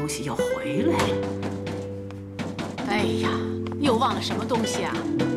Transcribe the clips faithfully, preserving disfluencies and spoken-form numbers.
西又回来了。哎呀，又忘了什么东西啊？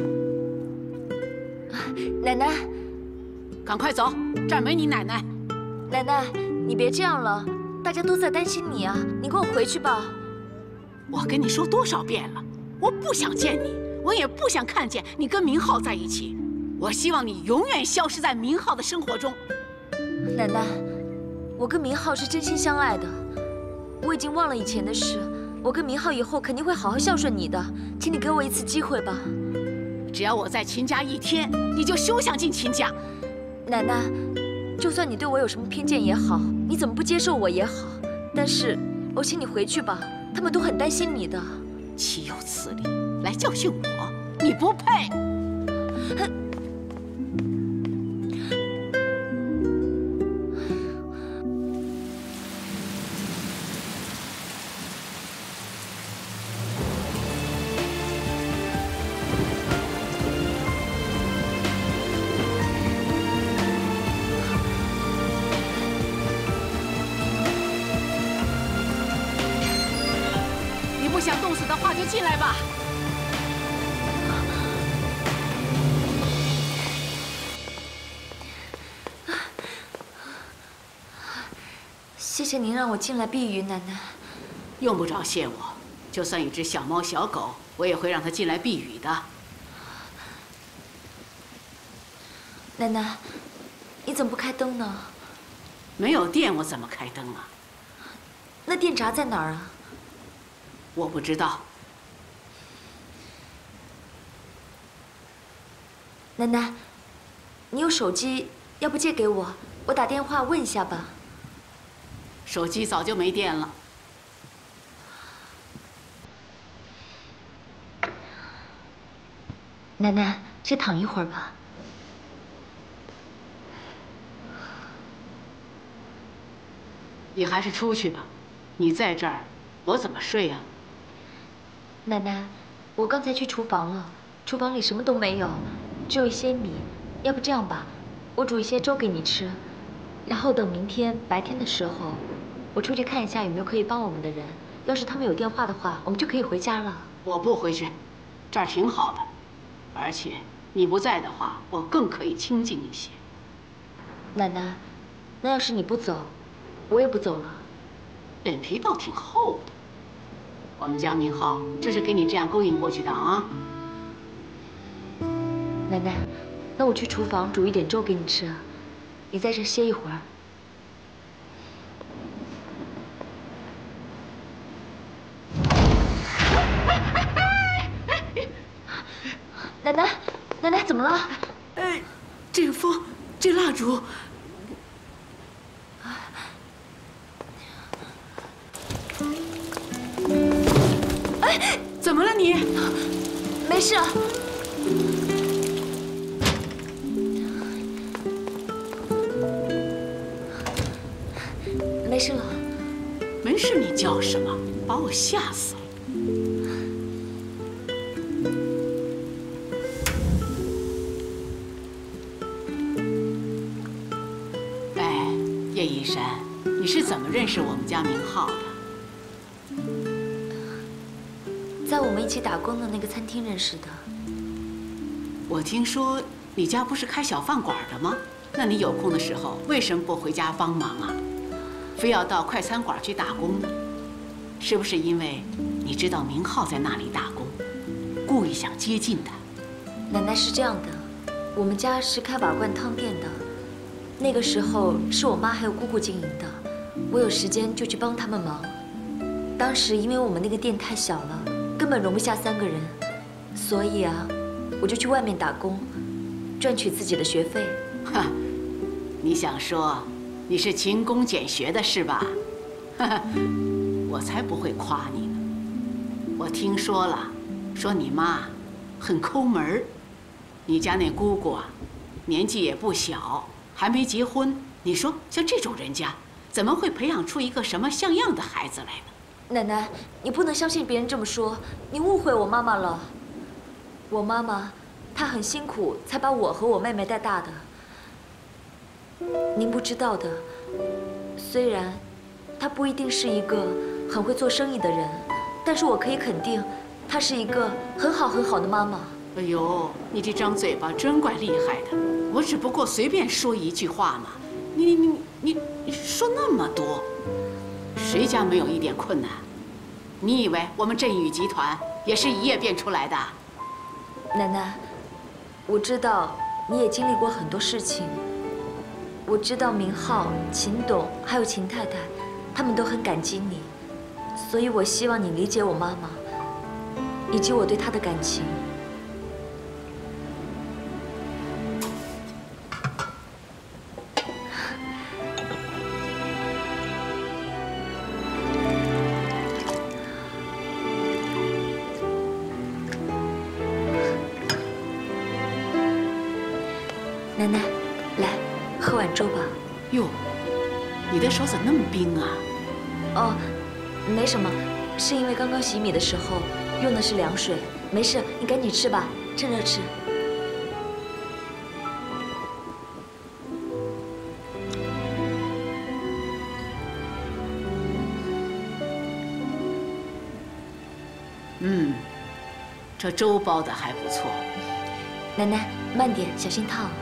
奶奶， 赶快走，这儿没你奶奶。 奶奶，你别这样了，大家都在担心你啊，你跟我回去吧。 我跟你说多少遍了，我不想见你，我也不想看见你跟明浩在一起。我希望你永远消失在明浩的生活中。 奶奶，我跟明浩是真心相爱的，我已经忘了以前的事。我跟明浩以后肯定会好好孝顺你的，请你给我一次机会吧。 只要我在秦家一天，你就休想进秦家。 奶奶，就算你对我有什么偏见也好，你怎么不接受我也好，但是我请你回去吧，他们都很担心你的。 岂有此理！来教训我，你不配。不想冻死的话，就进来吧。 谢谢您让我进来避雨，奶奶。 用不着谢我，就算一只小猫小狗，我也会让它进来避雨的。 奶奶，你怎么不开灯呢？ 没有电，我怎么开灯啊？ 那电闸在哪儿啊？ 我不知道。 奶奶，你有手机，要不借给我？我打电话问一下吧。 手机早就没电了。 奶奶，先躺一会儿吧。 你还是出去吧，你在这儿，我怎么睡呀？ 奶奶，我刚才去厨房了，厨房里什么都没有，只有一些米。要不这样吧，我煮一些粥给你吃，然后等明天白天的时候，我出去看一下有没有可以帮我们的人。要是他们有电话的话，我们就可以回家了。 我不回去，这儿挺好的，而且你不在的话，我更可以清静一些。 奶奶，那要是你不走，我也不走了。 脸皮倒挺厚的。我们家明浩就是给你这样勾引过去的啊！ 奶奶，那我去厨房煮一点粥给你吃，你在这歇一会儿。奶奶，奶奶怎么了？ 哎，这个风，这蜡烛。哎，怎么了你？ 没事。没事了。 没事，你叫什么？把我吓死了。哎，叶一山，你是怎么认识我们家明浩的？ 在我们一起打工的那个餐厅认识的。 我听说你家不是开小饭馆的吗？那你有空的时候为什么不回家帮忙啊？非要到快餐馆去打工呢？是不是因为你知道明浩在那里打工，故意想接近他？ 奶奶是这样的，我们家是开瓦罐汤店的，那个时候是我妈还有姑姑经营的，我有时间就去帮他们忙。当时因为我们那个店太小了，根本容不下三个人，所以啊，我就去外面打工，赚取自己的学费。 哈，你想说你是勤工俭学的是吧？哈哈，我才不会夸你呢。我听说了，说你妈很抠门儿，你家那姑姑啊，年纪也不小，还没结婚。你说像这种人家，怎么会培养出一个什么像样的孩子来呢？ 奶奶，你不能相信别人这么说，你误会我妈妈了。我妈妈，她很辛苦才把我和我妹妹带大的。您不知道的，虽然她不一定是一个很会做生意的人，但是我可以肯定，她是一个很好很好的妈妈。 哎呦，你这张嘴巴真怪厉害的！我只不过随便说一句话嘛，你你你你你说那么多，谁家没有一点困难？你以为我们振宇集团也是一夜变出来的？ 奶奶，我知道你也经历过很多事情。我知道明浩、秦董还有秦太太，他们都很感激你，所以我希望你理解我妈妈，以及我对她的感情。奶奶，来，喝碗粥吧。 哟，你的手怎么那么冰啊？ 哦，没什么，是因为刚刚洗米的时候用的是凉水。没事，你赶紧吃吧，趁热吃。 嗯，这粥包的还不错。 奶奶，慢点，小心烫。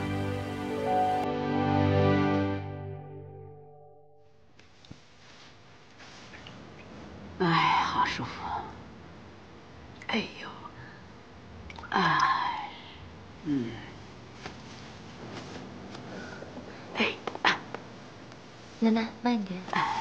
哎，好舒服。哎呦，哎，嗯，哎，啊、 奶奶，慢一点。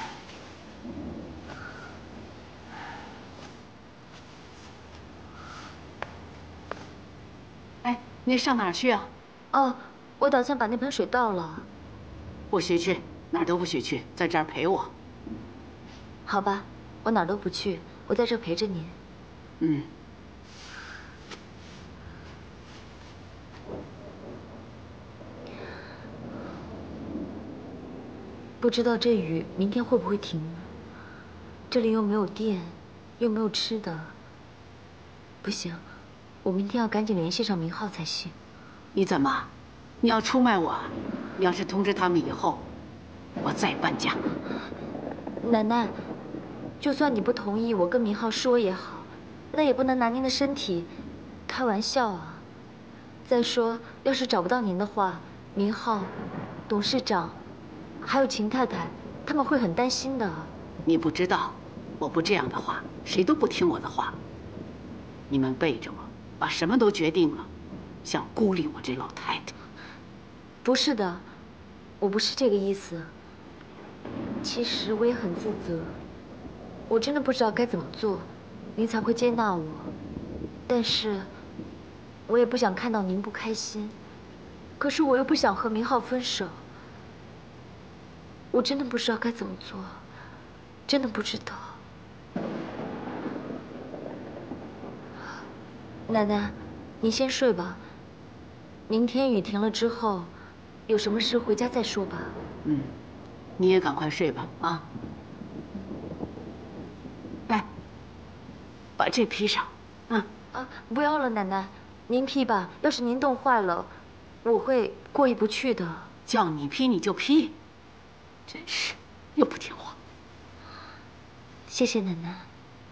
哎，你上哪儿去啊？ 哦，我打算把那盆水倒了。 不许去，哪儿都不许去，在这儿陪我。 好吧，我哪儿都不去，我在这陪着您。 嗯。 不知道这雨明天会不会停呢？这里又没有电，又没有吃的。不行，我明天要赶紧联系上明浩才行。 你怎么？你要出卖我？你要是通知他们以后，我再搬家。 奶奶，就算你不同意我跟明浩说也好，那也不能拿您的身体开玩笑啊。再说，要是找不到您的话，明浩、董事长，还有秦太太，他们会很担心的。 你不知道，我不这样的话，谁都不听我的话。你们背着我，把什么都决定了，想孤立我这老太太。 不是的，我不是这个意思。其实我也很自责，我真的不知道该怎么做，您才会接纳我。但是，我也不想看到您不开心。可是我又不想和明浩分手。我真的不知道该怎么做，真的不知道。奶奶，您先睡吧。明天雨停了之后，有什么事回家再说吧。 嗯，你也赶快睡吧，啊。来，把这披上，啊。 啊，不要了，奶奶，您披吧。要是您冻坏了，我会过意不去的。 叫你披你就披，真是又不听话。 谢谢奶奶。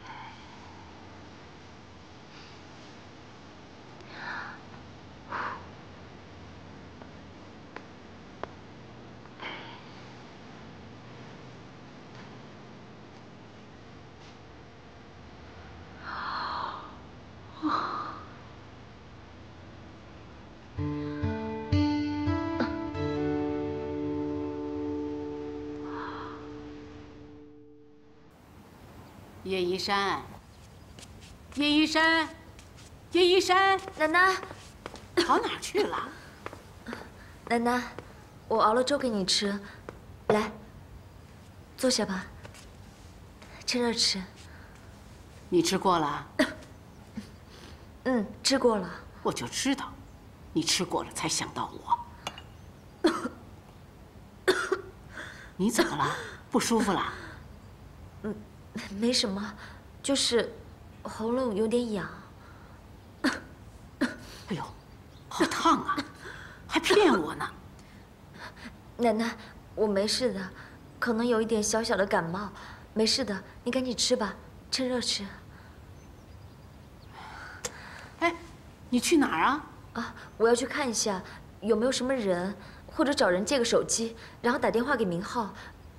叶一山，叶一山，叶一山， 奶奶， 跑哪儿去了？ 奶奶，我熬了粥给你吃，来，坐下吧，趁热吃。 你吃过了？ 嗯，吃过了。 我就知道，你吃过了才想到我。你怎么了？不舒服了？ 嗯，没什么，就是喉咙有点痒。 哎呦，好烫啊！还骗我呢。 奶奶，我没事的，可能有一点小小的感冒， 没事的，你赶紧吃吧，趁热吃。 哎，你去哪儿啊？ 啊，我要去看一下有没有什么人，或者找人借个手机，然后打电话给明浩。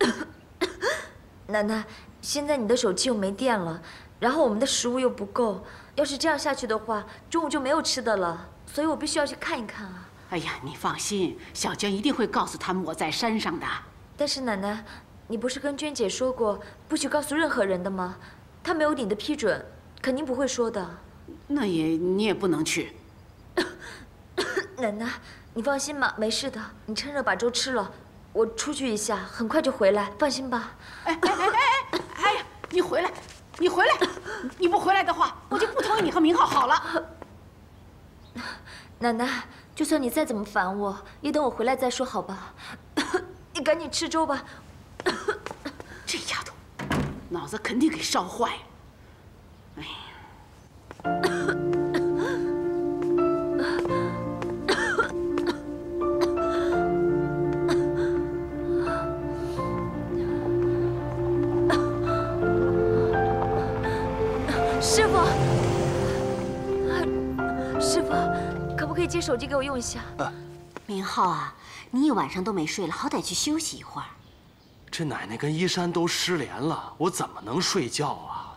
奶奶，现在你的手机又没电了，然后我们的食物又不够，要是这样下去的话，中午就没有吃的了，所以我必须要去看一看啊。 哎呀，你放心，小娟一定会告诉他们我在山上的。 但是奶奶，你不是跟娟姐说过不许告诉任何人的吗？她没有你的批准，肯定不会说的。 那也你也不能去。 奶奶，你放心吧，没事的。你趁热把粥吃了，我出去一下，很快就回来，放心吧。 哎哎哎哎哎呀，你回来，你回来！你不回来的话，我就不同意你和明浩好了。 奶奶，就算你再怎么烦我，也等我回来再说，好吧？你赶紧吃粥吧。 这丫头，脑子肯定给烧坏了。哎呀！ 师傅，师傅，可不可以借手机给我用一下？ 啊， 明浩啊，你一晚上都没睡了，好歹去休息一会儿。 这奶奶跟依山都失联了，我怎么能睡觉啊？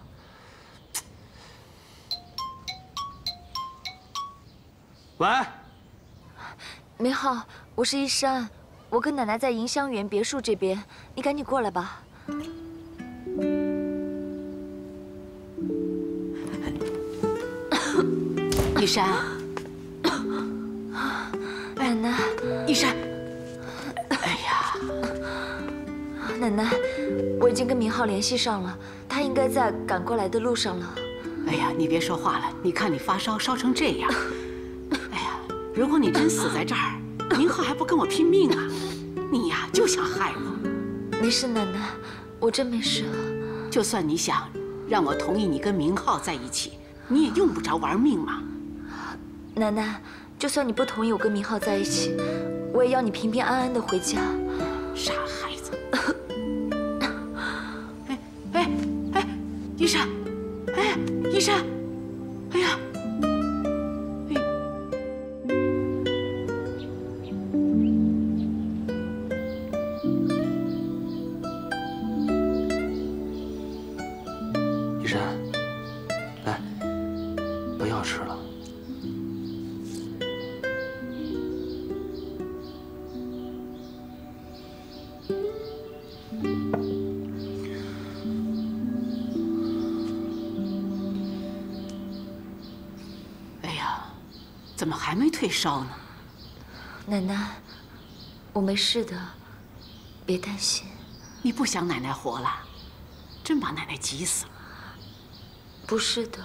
喂， 明浩，我是依山，我跟奶奶在迎香园别墅这边，你赶紧过来吧。 依山， 奶奶， 依山，哎呀， 奶奶，我已经跟明浩联系上了，他应该在赶过来的路上了。 哎呀，你别说话了，你看你发烧烧成这样，哎呀，如果你真死在这儿，明浩还不跟我拼命啊？你呀就想害我。 没事，奶奶，我真没事。 就算你想让我同意你跟明浩在一起，你也用不着玩命嘛。 奶奶，就算你不同意我跟明浩在一起，我也要你平平安安的回家。 傻孩子！哎哎哎，依山，哎，依山，哎呀，哎， 依山，来，不要吃了。 怎么还没退烧呢？ 奶奶，我没事的，别担心。 你不想奶奶活了？真把奶奶急死了。 不是的。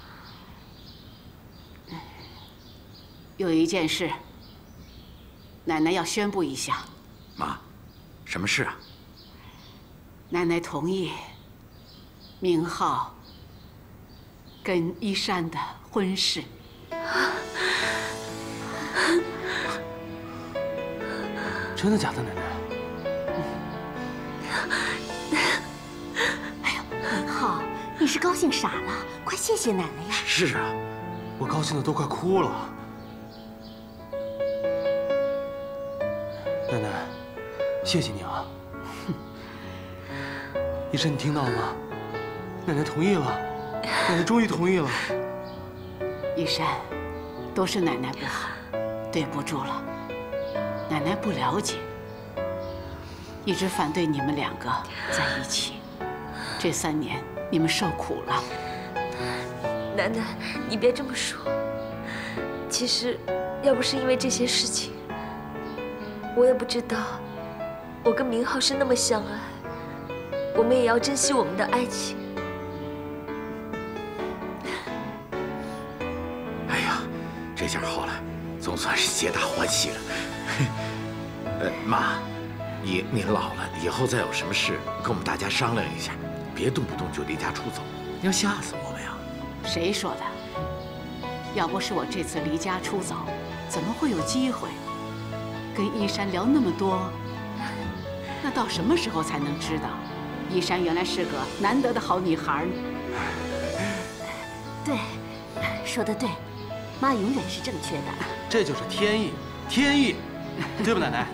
有一件事，奶奶要宣布一下。 妈，什么事啊？ 奶奶同意明浩跟依山的婚事。 真的假的，奶奶？ 哎呦，明浩，你是高兴傻了？快谢谢奶奶呀！ 是啊， 我高兴的都快哭了。奶奶，谢谢你啊！依山，你听到了吗？奶奶同意了，奶奶终于同意了。 依山，都是奶奶不好，对不住了。奶奶不了解，一直反对你们两个在一起。这三年你们受苦了。 奶奶，你别这么说。其实，要不是因为这些事情，我也不知道我跟明浩是那么相爱。我们也要珍惜我们的爱情。 哎呀，这下好了，总算是皆大欢喜了。呃，妈，你您老了，以后再有什么事跟我们大家商量一下，别动不动就离家出走，你要吓死我们呀！ 谁说的？要不是我这次离家出走，怎么会有机会跟依山聊那么多？那到什么时候才能知道依珊原来是个难得的好女孩呢。 对，说得对，妈永远是正确的。 这就是天意，天意，对吧，奶奶？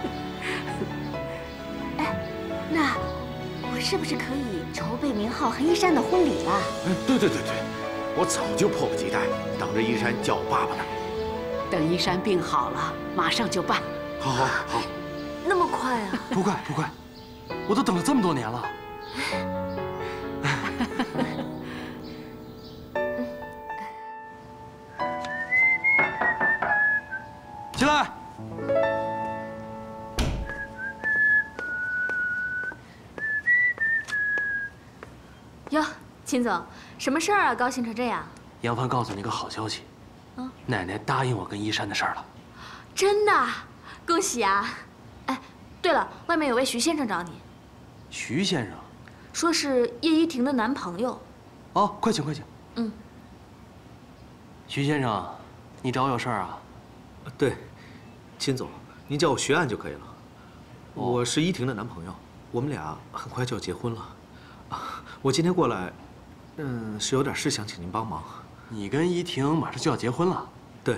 哎，那我是不是可以筹备明浩和依珊的婚礼了？ 哎，对对对对，我早就迫不及待，等着依珊叫我爸爸呢。 等依珊病好了，马上就办。 好好好， 那么快啊？ 不快不快，我都等了这么多年了。起来！ 哟，秦总，什么事儿啊？高兴成这样？ 杨帆告诉你个好消息， 嗯， 奶奶答应我跟依珊的事儿了。 真的？恭喜啊！哎，对了，外面有位徐先生找你， 徐先生， 说是叶依婷的男朋友。 哦，快请快请。 嗯。 徐先生，你找我有事儿啊？ 对，秦总，您叫我徐岸就可以了。我是依婷的男朋友，我们俩很快就要结婚了。啊，我今天过来，嗯，是有点事想请您帮忙。 你跟依婷马上就要结婚了？ 对。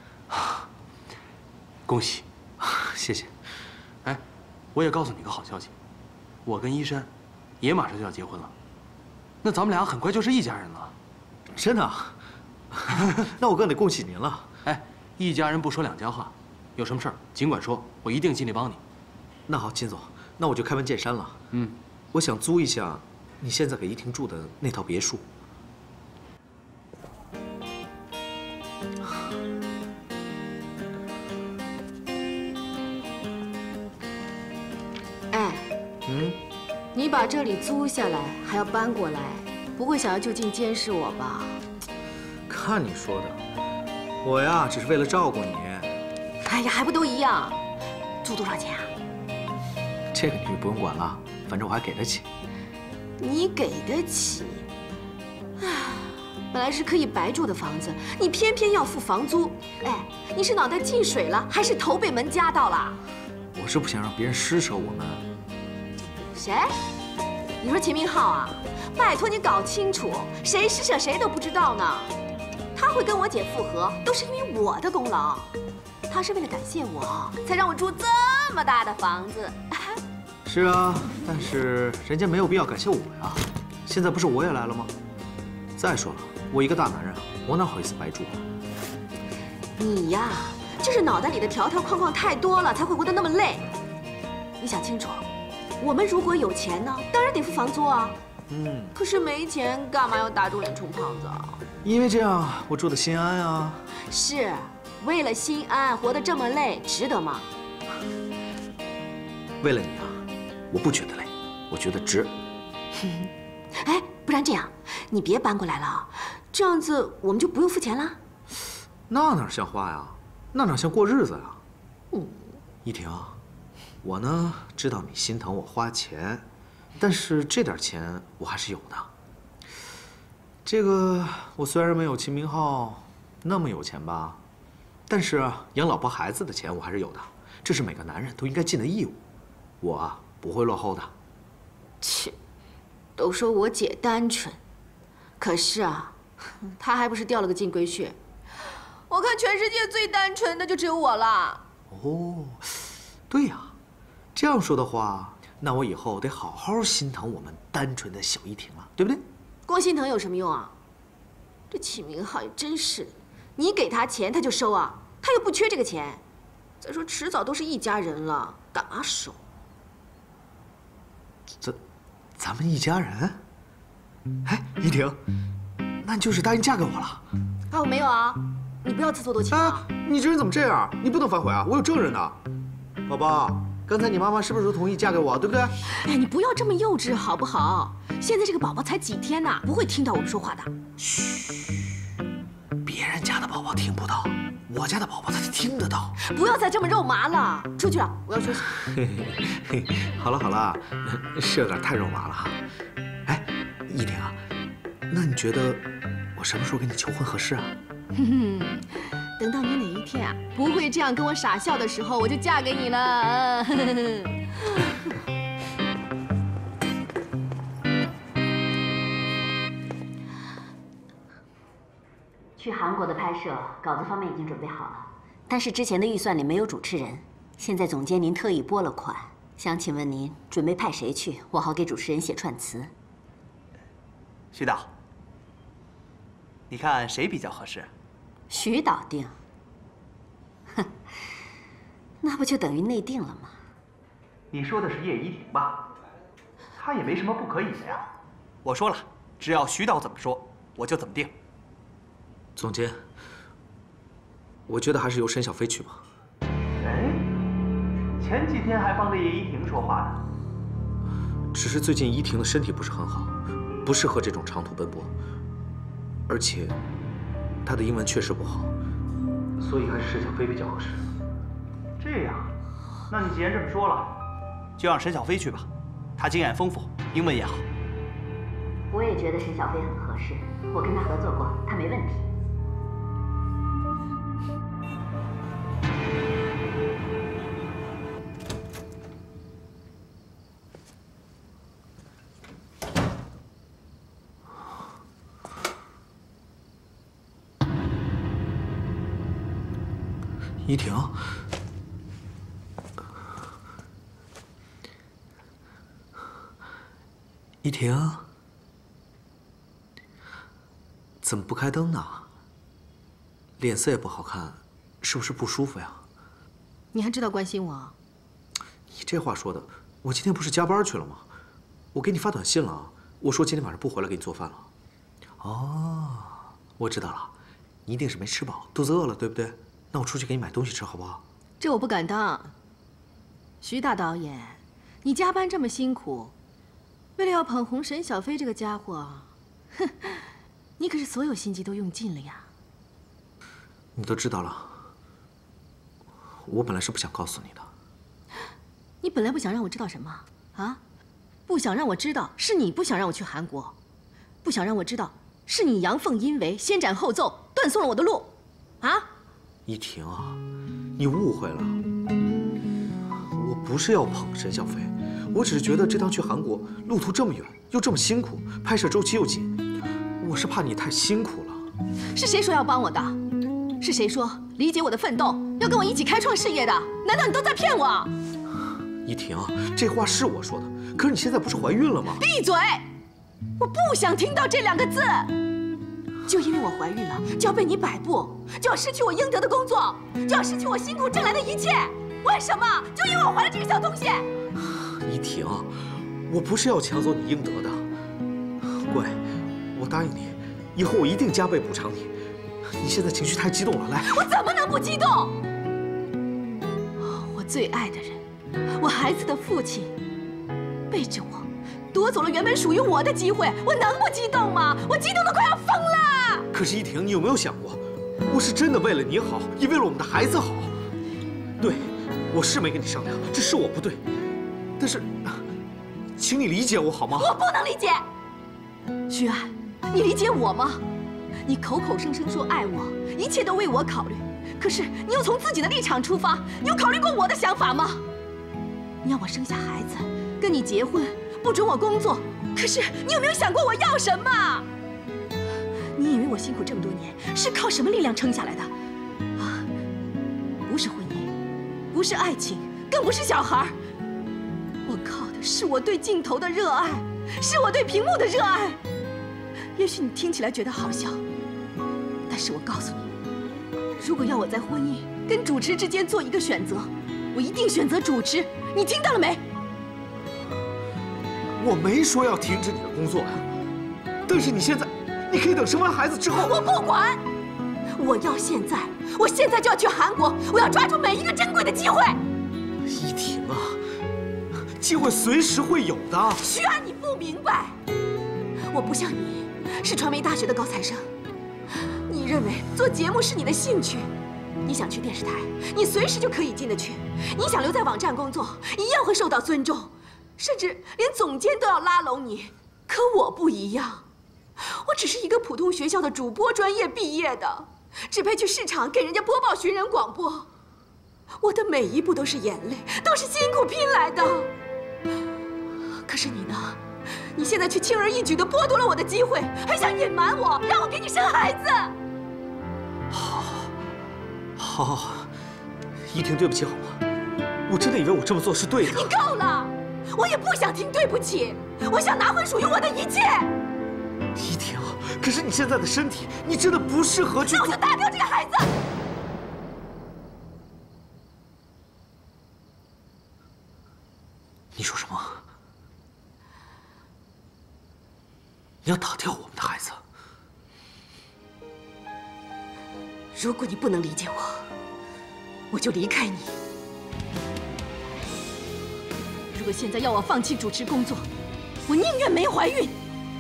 恭喜， 谢谢。 哎，我也告诉你个好消息，我跟依珊也马上就要结婚了。那咱们俩很快就是一家人了。 真的啊？那我更得恭喜您了。 哎，一家人不说两家话，有什么事儿尽管说，我一定尽力帮你。 那好，秦总，那我就开门见山了。 嗯， 我想租一下你现在给依婷住的那套别墅。 哎， 嗯， 你把这里租下来，还要搬过来，不会想要就近监视我吧？ 看你说的，我呀只是为了照顾你。 哎呀，还不都一样？租多少钱啊？ 这个你不用管了，反正我还给得起。 你给得起？唉，本来是可以白住的房子，你偏偏要付房租。哎，你是脑袋进水了，还是头被门夹到了？ 我是不想让别人施舍我们。 谁？你说秦明浩啊？拜托你搞清楚，谁施舍谁都不知道呢。他会跟我姐复合，都是因为我的功劳。他是为了感谢我，才让我住这么大的房子。 是啊，但是人家没有必要感谢我呀。现在不是我也来了吗？再说了，我一个大男人，我哪好意思白住啊？ 你呀，就是脑袋里的条条框框太多了，才会活得那么累。你想清楚，我们如果有钱呢，当然得付房租啊。 嗯。 可是没钱，干嘛要打肿脸充胖子啊？ 因为这样我住得心安啊。 是，为了心安，活得这么累，值得吗？ 为了你啊，我不觉得累，我觉得值。 哎，不然这样，你别搬过来了，这样子我们就不用付钱了。 那哪像话呀？那哪像过日子呀？ 嗯， 依婷，我呢知道你心疼我花钱，但是这点钱我还是有的。这个我虽然没有秦明浩那么有钱吧，但是养老婆孩子的钱我还是有的，这是每个男人都应该尽的义务。我啊不会落后的。 切，都说我姐单纯，可是啊，她还不是掉了个进龟穴。我看全世界最单纯的就只有我了。 哦，对呀，这样说的话，那我以后得好好心疼我们单纯的小依婷了，对不对？ 光心疼有什么用啊？这启明浩也真是的，你给他钱他就收啊，他又不缺这个钱。再说迟早都是一家人了，干嘛收？ 咱，咱们一家人？哎，依婷，那你就是答应嫁给我了？ 啊，我没有啊，你不要自作多情啊！ 你这人怎么这样？你不能反悔啊！我有证人的。宝宝，刚才你妈妈是不是都同意嫁给我，对不对？ 哎，你不要这么幼稚好不好？现在这个宝宝才几天呢，不会听到我们说话的。 嘘，别人家的宝宝听不到，我家的宝宝他听得到。 不要再这么肉麻了，出去了，我要休息。 嘿嘿嘿，好了好了，是有点太肉麻了哈。哎，依婷啊，那你觉得我什么时候跟你求婚合适啊？ 哼哼，等到你哪一天啊不会这样跟我傻笑的时候，我就嫁给你了。 去韩国的拍摄稿子方面已经准备好了，但是之前的预算里没有主持人，现在总监您特意拨了款，想请问您准备派谁去，我好给主持人写串词。 徐导，你看谁比较合适？ 徐导定。哼，那不就等于内定了吗？ 你说的是叶怡婷吧？她也没什么不可以的呀。我说了，只要徐导怎么说，我就怎么定。 总监，我觉得还是由沈小飞去吧。 哎，前几天还帮着叶怡婷说话呢。 只是最近怡婷的身体不是很好，不适合这种长途奔波，而且她的英文确实不好，所以还是沈小飞比较合适。 这样，那你既然这么说了，就让沈小飞去吧，她经验丰富，英文也好。 我也觉得沈小飞很合适，我跟他合作过，他没问题。 怡婷，怡婷，怎么不开灯呢？脸色也不好看，是不是不舒服呀？ 你还知道关心我？ 你这话说的，我今天不是加班去了吗？我给你发短信了，我说今天晚上不回来给你做饭了。哦，我知道了，你一定是没吃饱，肚子饿了，对不对？ 那我出去给你买东西吃，好不好？ 这我不敢当。徐大导演，你加班这么辛苦，为了要捧红沈小飞这个家伙，哼，你可是所有心机都用尽了呀。 你都知道了，我本来是不想告诉你的。 你本来不想让我知道什么啊？不想让我知道是你不想让我去韩国，不想让我知道是你阳奉阴违、先斩后奏，断送了我的路，啊？ 怡婷啊，你误会了，我不是要捧沈小飞，我只是觉得这趟去韩国路途这么远，又这么辛苦，拍摄周期又紧，我是怕你太辛苦了。 是谁说要帮我的？是谁说理解我的奋斗，要跟我一起开创事业的？难道你都在骗我？ 怡婷，这话是我说的，可是你现在不是怀孕了吗？ 闭嘴！我不想听到这两个字。 就因为我怀孕了，就要被你摆布，就要失去我应得的工作，就要失去我辛苦挣来的一切。为什么？就因为我怀了这个小东西。 怡婷，我不是要抢走你应得的。乖，我答应你，以后我一定加倍补偿你。你现在情绪太激动了，来。 我怎么能不激动？我最爱的人，我孩子的父亲，背着我，夺走了原本属于我的机会，我能不激动吗？我激动的快要疯了。 可是怡婷，你有没有想过，我是真的为了你好，也为了我们的孩子好。对，我是没跟你商量，这是我不对。但是，请你理解我好吗？ 我不能理解。徐安，你理解我吗？你口口声声说爱我，一切都为我考虑，可是你又从自己的立场出发，你有考虑过我的想法吗？你要我生下孩子，跟你结婚，不准我工作，可是你有没有想过我要什么？ 你以为我辛苦这么多年是靠什么力量撑下来的？啊，不是婚姻，不是爱情，更不是小孩。我靠的是我对镜头的热爱，是我对屏幕的热爱。也许你听起来觉得好笑，但是我告诉你，如果要我在婚姻跟主持之间做一个选择，我一定选择主持。你听到了没？ 我没说要停止你的工作呀，但是你现在。 你可以等生完孩子之后。 我不管，我要现在，我现在就要去韩国，我要抓住每一个珍贵的机会。 怡婷啊，机会随时会有的。 徐安，你不明白，我不像你，是传媒大学的高材生。你认为做节目是你的兴趣，你想去电视台，你随时就可以进得去；你想留在网站工作，一样会受到尊重，甚至连总监都要拉拢你。可我不一样。 我只是一个普通学校的主播专业毕业的，只配去市场给人家播报寻人广播。我的每一步都是眼泪，都是辛苦拼来的。可是你呢？你现在却轻而易举地剥夺了我的机会，还想隐瞒我，让我给你生孩子。 好，好，好，好，依婷，对不起好吗？我真的以为我这么做是对的。 你够了！我也不想听对不起，我想拿回属于我的一切。 依婷，可是你现在的身体，你真的不适合去。 那我就打掉这个孩子。 你说什么？你要打掉我们的孩子？ 如果你不能理解我，我就离开你。如果现在要我放弃主持工作，我宁愿没怀孕。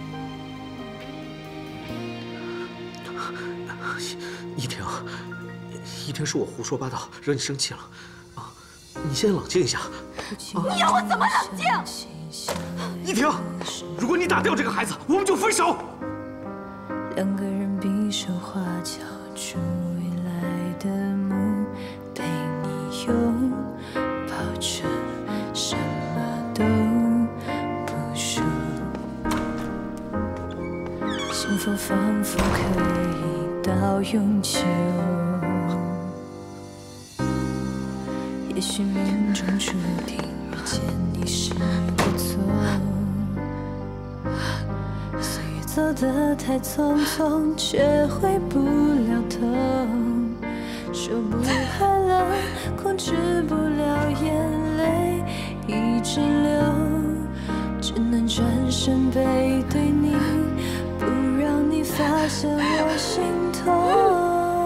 依婷，依婷，是我胡说八道，惹你生气了啊！你先冷静一下。 你要我怎么冷静？ 依婷，如果你打掉这个孩子，我们就分手。 两个人比手画脚，出未来的梦，对你拥抱着，什么都不说。幸福仿佛可以到永久，也许命中注定遇见你是我错。岁月走得太匆匆，却回不了头，说不快乐，控制不了眼泪一直流，只能转身背对你，不让你发现我心痛。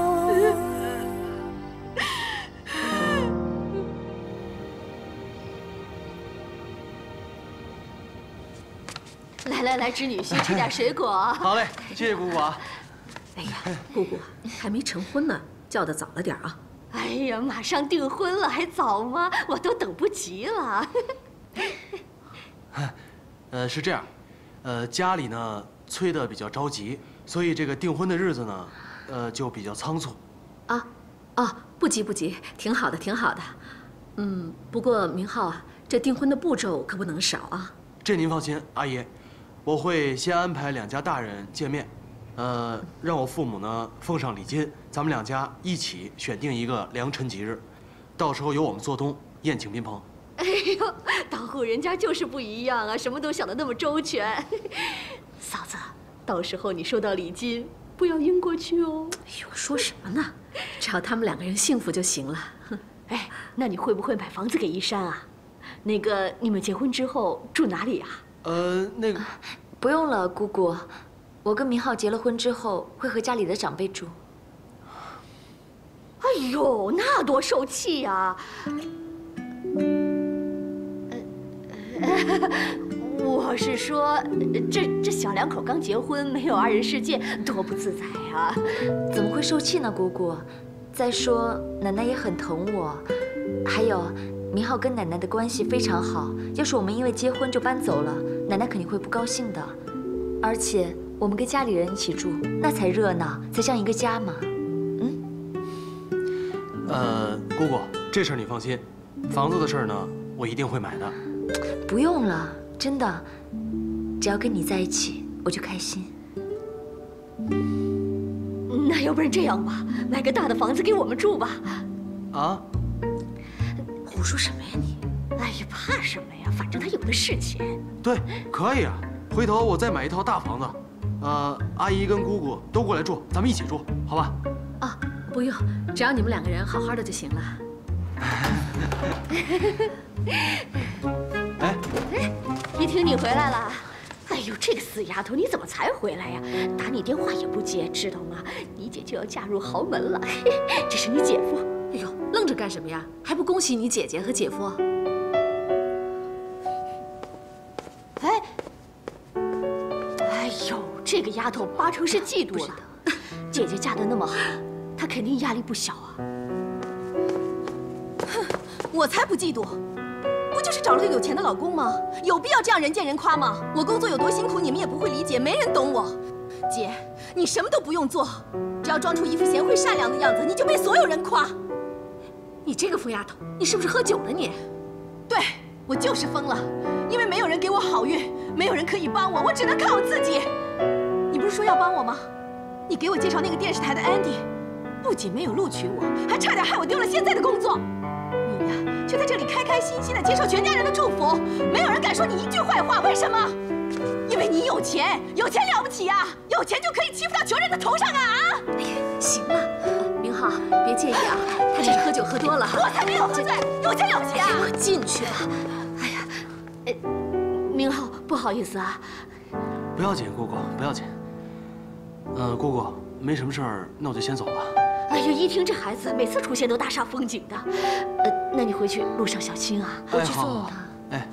来来来，侄女婿吃点水果。 好嘞，谢谢姑姑啊。 哎呀，姑姑还没成婚呢，叫的早了点啊。 哎呀，马上订婚了，还早吗？我都等不及了。 呃，是这样，呃，家里呢催得比较着急，所以这个订婚的日子呢，呃，就比较仓促。 啊，哦，不急不急，挺好的，挺好的。嗯，不过明浩啊，这订婚的步骤可不能少啊。 这您放心，阿姨，我会先安排两家大人见面，呃，让我父母呢奉上礼金，咱们两家一起选定一个良辰吉日，到时候由我们做东，宴请宾朋。 哎呦，当户人家就是不一样啊，什么都想得那么周全。嫂子，到时候你收到礼金，不要晕过去哦。 哎呦，说什么呢？只要他们两个人幸福就行了。 哎，那你会不会买房子给依山啊？那个，你们结婚之后住哪里呀？ 呃，那个， 不用了，姑姑，我跟明浩结了婚之后会和家里的长辈住。 哎呦，那多受气呀！我是说，这这小两口刚结婚，没有二人世界，多不自在呀！ 怎么会受气呢，姑姑？再说奶奶也很疼我，还有明浩跟奶奶的关系非常好。要是我们因为结婚就搬走了，奶奶肯定会不高兴的。而且我们跟家里人一起住，那才热闹，才像一个家嘛。嗯。 呃，姑姑，这事儿你放心，房子的事儿呢，我一定会买的。 不用了，真的，只要跟你在一起，我就开心。 那要不然这样吧，买个大的房子给我们住吧。 啊？ 胡说什么呀你？哎呀，怕什么呀？反正他有的是钱。 对，可以啊。回头我再买一套大房子，呃，阿姨跟姑姑都过来住，咱们一起住，好吧？ 啊，不用，只要你们两个人好好的就行了。 哎， 一婷，你回来了。哎呦，这个死丫头，你怎么才回来呀？打你电话也不接，知道吗？你姐就要嫁入豪门了，这是你姐夫。 哎呦，愣着干什么呀？还不恭喜你姐姐和姐夫？ 哎，哎呦，这个丫头八成是嫉妒了。姐姐嫁得那么好，她肯定压力不小啊。 哼，我才不嫉妒。不就是找了个有钱的老公吗？有必要这样人见人夸吗？我工作有多辛苦，你们也不会理解，没人懂我。姐，你什么都不用做，只要装出一副贤惠善良的样子，你就被所有人夸。 你这个疯丫头，你是不是喝酒了你？ 对，我就是疯了，因为没有人给我好运，没有人可以帮我，我只能靠我自己。你不是说要帮我吗？你给我介绍那个电视台的 Andy， 不仅没有录取我，还差点害我丢了现在的工作。你呀，就在这里开开心心的接受全家人的祝福，没有人敢说你一句坏话。为什么？因为你有钱，有钱了不起呀、啊！有钱就可以欺负到穷人的头上啊！啊！ 哎呀，行了，明浩，别介意啊，他就是喝酒喝多了。 我才没有喝醉，有钱了不起啊！ 快进去吧。哎呀，哎，明浩，不好意思啊。 不要紧，姑姑，不要紧。呃，姑姑，没什么事儿，那我就先走了。 哎呀，一听这孩子每次出现都大煞风景的，呃，那你回去路上小心啊。 我去送送他。 哎。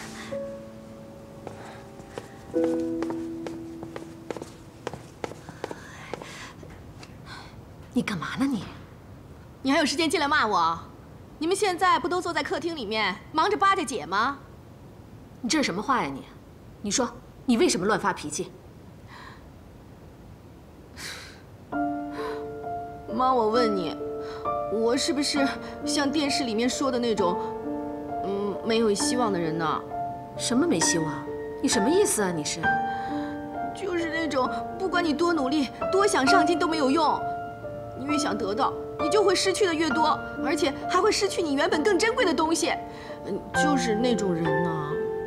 你干嘛呢你？ 你还有时间进来骂我？你们现在不都坐在客厅里面忙着巴着姐吗？ 你这是什么话呀你？你说你为什么乱发脾气？ 妈，我问你，我是不是像电视里面说的那种，嗯，没有希望的人呢？ 什么没希望？你什么意思啊？你是？ 就是那种不管你多努力、多想上进都没有用，你越想得到，你就会失去的越多，而且还会失去你原本更珍贵的东西。嗯，就是那种人呢。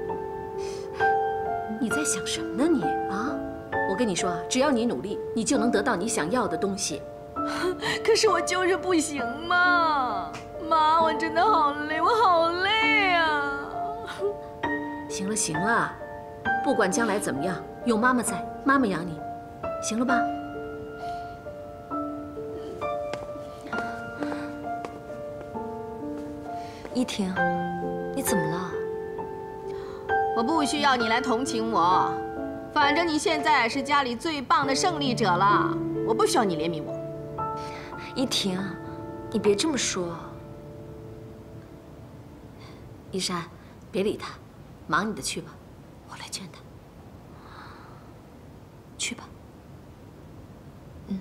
你在想什么呢你啊？我跟你说啊，只要你努力，你就能得到你想要的东西。 可是我就是不行嘛，妈，我真的好累，我好累啊！ 行了行了，不管将来怎么样，有妈妈在，妈妈养你，行了吧？ 依婷，你怎么了？ 我不需要你来同情我，反正你现在是家里最棒的胜利者了，我不需要你怜悯我。 依婷，你别这么说。 依珊，别理他，忙你的去吧，我来劝他。去吧。嗯。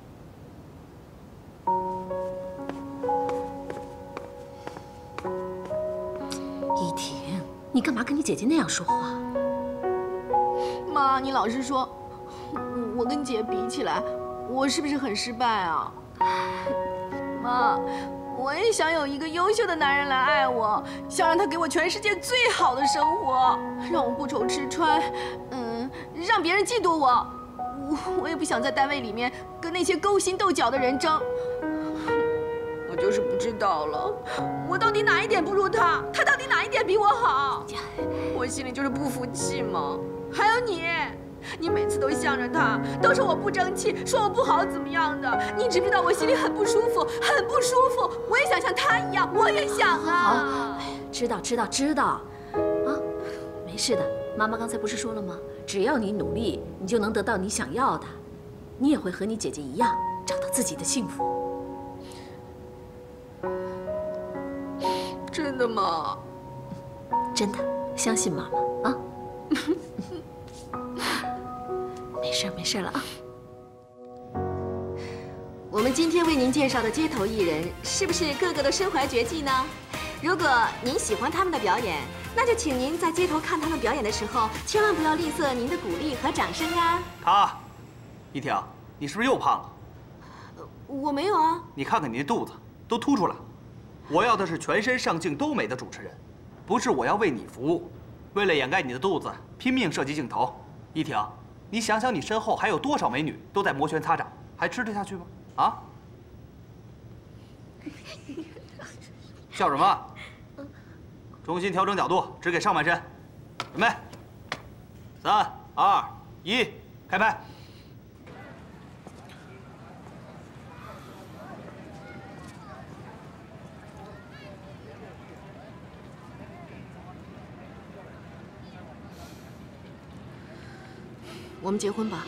依婷，你干嘛跟你姐姐那样说话？ 妈，你老实说，我跟姐比起来，我是不是很失败啊？妈，我也想有一个优秀的男人来爱我，想让他给我全世界最好的生活，让我不愁吃穿，嗯，让别人嫉妒我。我我也不想在单位里面跟那些勾心斗角的人争。我就是不知道了，我到底哪一点不如他？他到底哪一点比我好？我心里就是不服气嘛。还有你。你每次都向着他，都说我不争气，说我不好怎么样的。你知不知道我心里很不舒服，很不舒服。我也想像他一样，我也想啊。 好，知道知道知道，啊，没事的。妈妈刚才不是说了吗？只要你努力，你就能得到你想要的，你也会和你姐姐一样找到自己的幸福。 真的吗？ 真的，相信妈妈啊。没事没事了啊。 我们今天为您介绍的街头艺人，是不是个个都身怀绝技呢？如果您喜欢他们的表演，那就请您在街头看他们表演的时候，千万不要吝啬您的鼓励和掌声啊！ 他，依婷，你是不是又胖了？ 我没有啊。 你看看你的肚子都凸出来。我要的是全身上镜都美的主持人，不是我要为你服务。为了掩盖你的肚子，拼命射击镜头。依婷，你想想，你身后还有多少美女都在摩拳擦掌，还吃得下去吗？啊？笑什么？重新调整角度，只给上半身。准备，三、二、一，开拍。 我们结婚吧。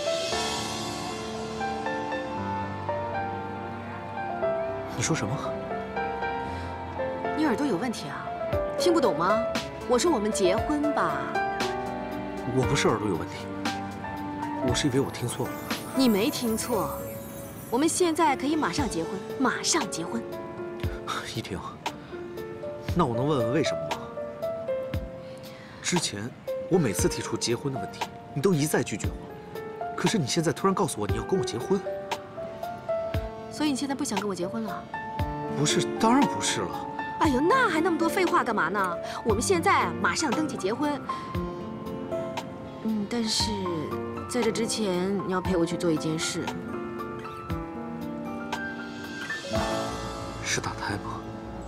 你说什么？ 你耳朵有问题啊？听不懂吗？我说我们结婚吧。 我不是耳朵有问题，我是以为我听错了。 你没听错，我们现在可以马上结婚，马上结婚。 依婷，那我能问问为什么吗？之前我每次提出结婚的问题，你都一再拒绝我，可是你现在突然告诉我你要跟我结婚。 所以你现在不想跟我结婚了？ 不是，当然不是了。 哎呦，那还那么多废话干嘛呢？我们现在马上登记结婚。嗯，但是在这之前，你要陪我去做一件事。 是打胎吗？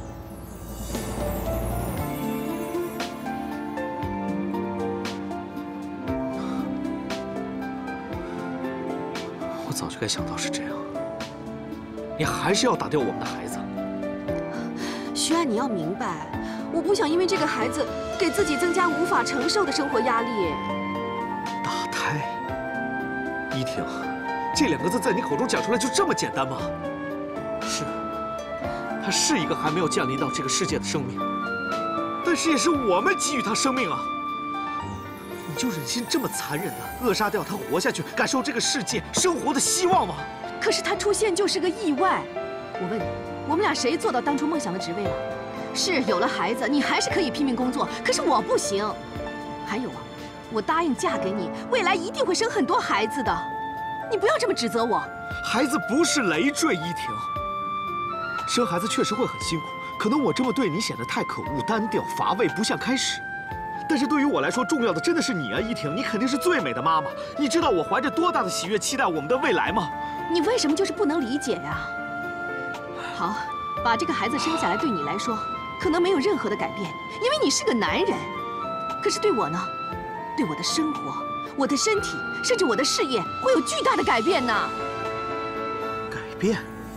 我早就该想到是这样。你还是要打掉我们的孩子。 徐安，你要明白，我不想因为这个孩子给自己增加无法承受的生活压力。 打胎，依婷，这两个字在你口中讲出来就这么简单吗？是，他是一个还没有降临到这个世界的生命，但是也是我们给予他生命啊！你就忍心这么残忍的扼杀掉他活下去、感受这个世界生活的希望吗？ 可是他出现就是个意外。我问你，我们俩谁做到当初梦想的职位了？是有了孩子，你还是可以拼命工作，可是我不行。还有啊，我答应嫁给你，未来一定会生很多孩子的。你不要这么指责我。 孩子不是累赘，依婷。生孩子确实会很辛苦，可能我这么对你显得太可恶、单调、乏味，不像开始。但是对于我来说，重要的真的是你啊，依婷，你肯定是最美的妈妈。你知道我怀着多大的喜悦期待我们的未来吗？ 你为什么就是不能理解呀？好，把这个孩子生下来对你来说可能没有任何的改变，因为你是个男人。可是对我呢，对我的生活、我的身体，甚至我的事业会有巨大的改变呢。 改变？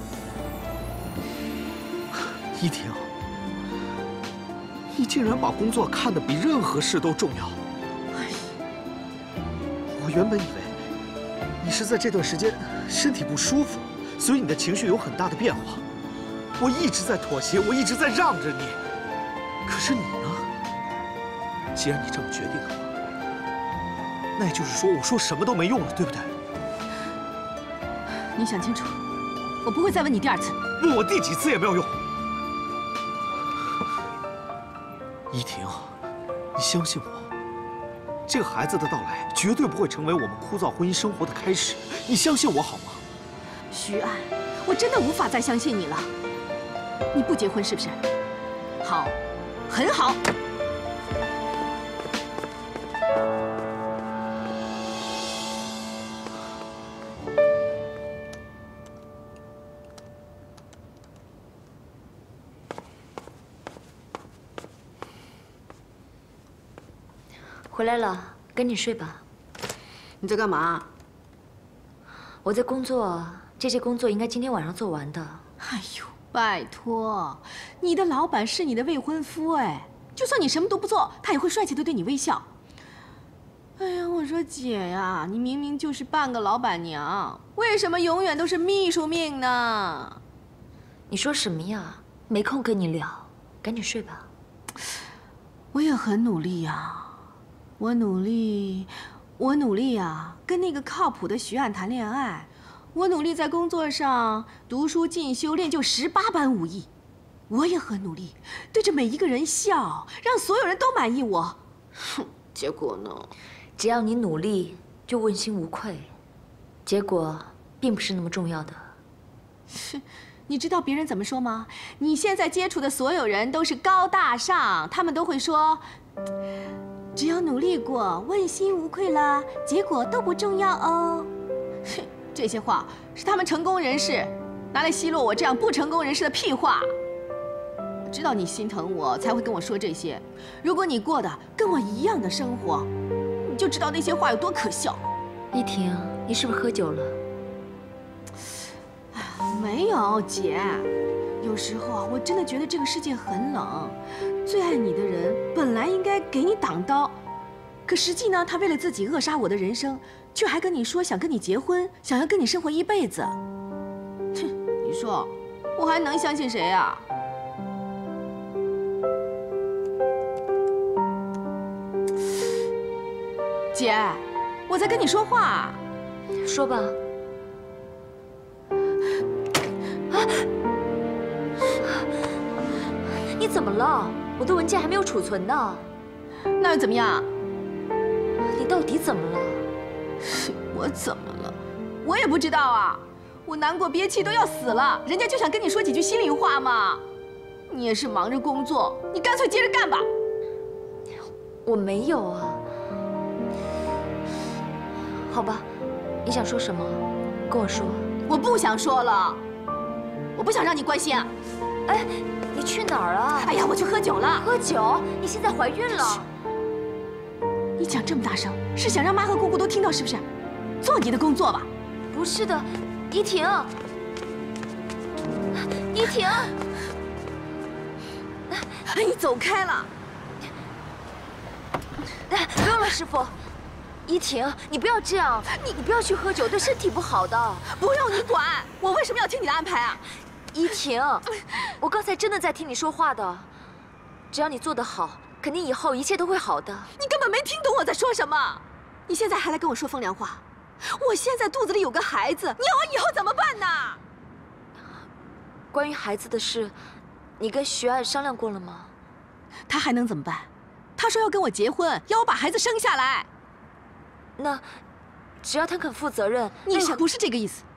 依婷，你竟然把工作看得比任何事都重要。 哎， 我原本以为你是在这段时间身体不舒服，所以你的情绪有很大的变化。我一直在妥协，我一直在让着你。可是你呢？既然你这么决定的话，那也就是说我说什么都没用了，对不对？ 你想清楚，我不会再问你第二次。 问我第几次也没有用。依婷，你相信我，这个孩子的到来绝对不会成为我们枯燥婚姻生活的开始。你相信我好吗？ 徐安，我真的无法再相信你了。你不结婚是不是？好，很好。 回来了，赶紧睡吧。 你在干嘛？ 我在工作，这些工作应该今天晚上做完的。 哎呦，拜托，你的老板是你的未婚夫哎，就算你什么都不做，他也会帅气的对你微笑。哎呀，我说姐呀，你明明就是半个老板娘，为什么永远都是秘书命呢？ 你说什么呀？没空跟你聊，赶紧睡吧。 我也很努力呀。我努力，我努力呀，跟那个靠谱的徐岸谈恋爱。我努力在工作上读书进修，练就十八般武艺。我也很努力，对着每一个人笑，让所有人都满意我。哼，结果呢？ 只要你努力，就问心无愧。结果并不是那么重要的。 是，你知道别人怎么说吗？你现在接触的所有人都是高大上，他们都会说。只要努力过，问心无愧了，结果都不重要哦。哼，这些话是他们成功人士拿来奚落我这样不成功人士的屁话。我知道你心疼我，才会跟我说这些。如果你过的跟我一样的生活，你就知道那些话有多可笑。 依婷，你是不是喝酒了？ 哎呀，没有，姐。有时候啊，我真的觉得这个世界很冷。最爱你的人本来应该给你挡刀，可实际呢，他为了自己扼杀我的人生，却还跟你说想跟你结婚，想要跟你生活一辈子。哼，你说我还能相信谁啊？姐，我在跟你说话。 说吧。啊！你怎么了？我的文件还没有储存呢。 那又怎么样？ 你到底怎么了？ 我怎么了？我也不知道啊。 我难过憋气都要死了，人家就想跟你说几句心里话嘛。你也是忙着工作，你干脆接着干吧。 我没有啊。好吧，你想说什么，跟我说。 我不想说了，我不想让你关心啊。 哎，你去哪儿啊？ 哎呀，我去喝酒了。 喝酒？你现在怀孕了？ 你讲这么大声，是想让妈和姑姑都听到是不是？做你的工作吧。 不是的，依婷，依婷， 你走开了。 不用了，师傅。依婷，你不要这样，你你不要去喝酒，对身体不好的。 不用你管，我为什么要听你的安排啊？ 依婷，我刚才真的在听你说话的。只要你做得好，肯定以后一切都会好的。 你根本没听懂我在说什么，你现在还来跟我说风凉话。我现在肚子里有个孩子，你要我以后怎么办呢？ 关于孩子的事，你跟徐爱商量过了吗？ 他还能怎么办？他说要跟我结婚，要我把孩子生下来。 那只要他肯负责任， 你是不是这个意思？